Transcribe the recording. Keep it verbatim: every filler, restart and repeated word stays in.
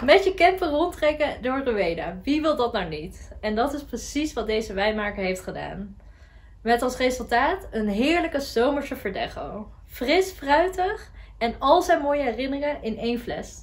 Met je camper rondtrekken door Rueda. Wie wil dat nou niet? En dat is precies wat deze wijnmaker heeft gedaan. Met als resultaat een heerlijke zomerse Verdecho. Fris, fruitig en al zijn mooie herinneringen in één fles.